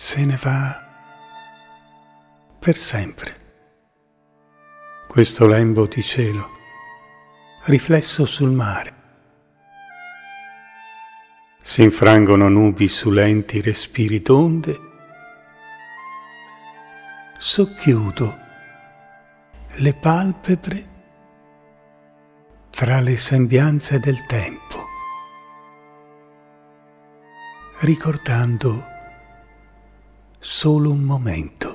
se ne va per sempre. Questo lembo di cielo, riflesso sul mare. Si infrangono nubi su lenti respiri d'onde. Socchiudo le palpebre tra le sembianze del tempo, ricordando solo un momento.